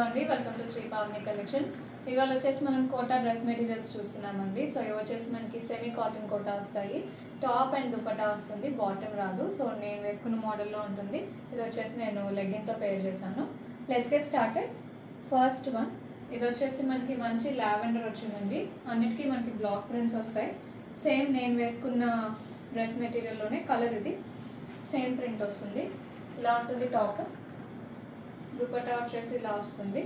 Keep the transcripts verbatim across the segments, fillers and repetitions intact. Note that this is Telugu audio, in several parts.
అండి welcome to Sri Pavani collections. ఇవాళ వచ్చేసి మనం కోటా డ్రెస్ మెటీరియల్స్ చూస్తున్నామండి. సో ఇవి వచ్చేసి మనకి సెమీ కాటన్ కోటా వస్తాయి. టాప్ అండ్ దుపట్టా వస్తుంది, బాటమ్ రాదు. సో నేను వేసుకున్న మోడల్లో ఉంటుంది. ఇది వచ్చేసి నేను లెగ్గిన్తో పేర్ చేశాను. Let's get started. First one ఇది వచ్చేసి మనకి మంచి లావెండర్ వచ్చిందండి. అన్నిటికీ మనకి బ్లాక్ ప్రింట్స్ వస్తాయి. సేమ్ నేను వేసుకున్న డ్రెస్ మెటీరియల్లోనే కలర్ ఇది సేమ్ ప్రింట్ వస్తుంది. ఇలా ఉంటుంది టాప్. దుపట్టా వచ్చేసి ఇలా వస్తుంది,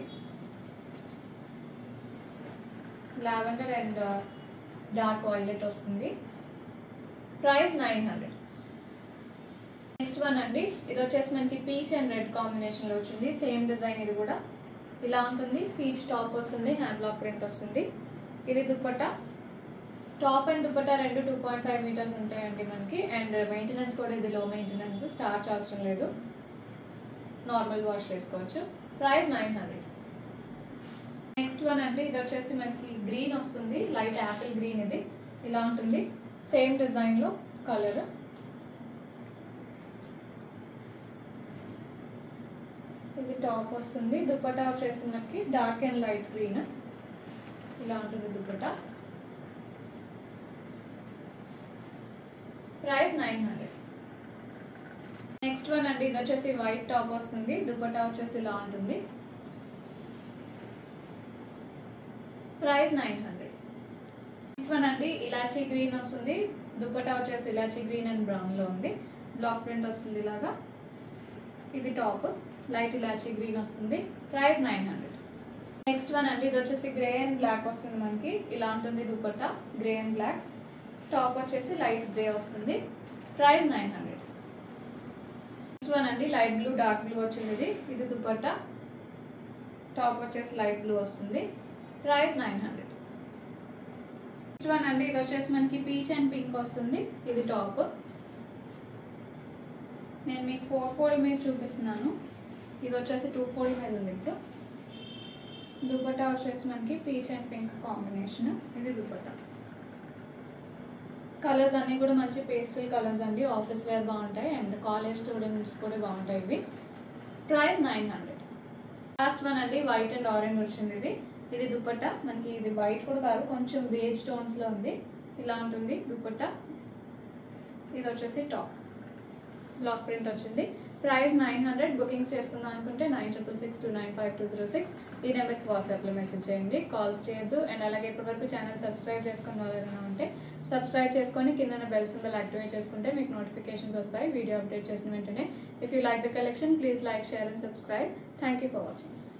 లావెండర్ అండ్ డార్క్ వైలెట్ వస్తుంది. Price nine hundred. Next one అండి, ఇది వచ్చేసి మనకి పీచ్ అండ్ రెడ్ కాంబినేషన్లో వచ్చింది. సేమ్ డిజైన్ ఇది కూడా ఇలా ఉంటుంది. పీచ్ టాప్ వస్తుంది, హ్యాండ్ బ్లాక్ ప్రింట్ వస్తుంది. ఇది దుపట్టా. టాప్ అండ్ దుపట్టా రెండు టూ పాయింట్ ఫైవ్ మీటర్స్ ఉంటాయండి మనకి. అండ్ మెయింటెనెన్స్ కూడా ఇది లో మెయింటెనెన్స్, స్టార్చ్ అవసరం లేదు, నార్మల్ వాష్ చేసుకోవచ్చు. Price nine hundred. Next one అండి, ఇది వచ్చేసి మనకి గ్రీన్ వస్తుంది, లైట్ యాపిల్ గ్రీన్. ఇది ఇలా ఉంటుంది, సేమ్ డిజైన్లో కలర్. ఇది టాప్ వస్తుంది. దుపట్టా వచ్చేసి మనకి డార్క్ అండ్ లైట్ గ్రీన్. ఇలా ఉంటుంది dupatta. Price nine hundred. Next one అండి, ఇది వచ్చేసి వైట్ టాప్ వస్తుంది. దుపట్టా వచ్చేసి ఇలా ఉంటుంది. Price nine hundred. Next one అండి, ఇలాచీ గ్రీన్ వస్తుంది. దుపట్టా వచ్చేసి ఇలాచీ గ్రీన్ అండ్ బ్రౌన్లో ఉంది. బ్లాక్ ప్రింట్ వస్తుంది ఇలాగా. ఇది టాప్, లైట్ ఇలాచీ గ్రీన్ వస్తుంది. Price nine hundred. Next one అండి, ఇది వచ్చేసి గ్రే అండ్ బ్లాక్ వస్తుంది మనకి. ఇలా ఉంటుంది dupatta, grey and black. Top వచ్చేసి లైట్ గ్రే వస్తుంది. Price nine hundred. Next one అండి, లైట్ బ్లూ డార్క్ బ్లూ వచ్చింది. ఇది ఇది దుపట్టా. టాప్ వచ్చేసి లైట్ బ్లూ వస్తుంది. Price nine hundred. Next one అండి, ఇది వచ్చేసి మనకి పీచ్ అండ్ పింక్ వస్తుంది. ఇది టాప్. నేను మీకు ఫోర్ ఫోల్డ్ మీద చూపిస్తున్నాను. ఇది వచ్చేసి టూ ఫోల్డ్ మీద ఉంది ఇప్పుడు. దుపట్టా వచ్చేసి మనకి పీచ్ అండ్ పింక్ కాంబినేషన్. ఇది దుపట్టా. కలర్స్ అన్నీ కూడా మంచి పేస్టల్ కలర్స్ అండి. ఆఫీస్ వేర్ బాగుంటాయి అండ్ కాలేజ్ స్టూడెంట్స్ కూడా బాగుంటాయి ఇవి. Price nine hundred. Last one అండి, వైట్ అండ్ ఆరెంజ్ వచ్చింది. ఇది ఇది దుపట్టా. మనకి ఇది వైట్ కూడా కాదు, కొంచెం బేజ్ టోన్స్లో ఉంది. ఇలా ఉంటుంది దుపట్టా. ఇది వచ్చేసి టాప్, బ్లాక్ ప్రింట్ వచ్చింది. Price nine hundred. బుకింగ్స్ చేసుకుందాం అనుకుంటే nine triple six two nine five two zero six ఈ నెంబర్కి వాట్సాప్లో మెసేజ్ చేయండి, కాల్స్ చేయొద్దు. అండ్ అలాగే ఇప్పటివరకు ఛానల్ సబ్స్క్రైబ్ చేసుకున్న వాళ్ళైనా ఉంటే సబ్స్క్రైబ్ చేసుకొని కింద బెల్ సింబల్ యాక్టివేట్ చేసుకుంటే మీకు నోటిఫికేషన్స్ వస్తాయి వీడియో అప్డేట్ చేసిన వెంటనే. If you like the collection please like, share and subscribe. Thank you for watching.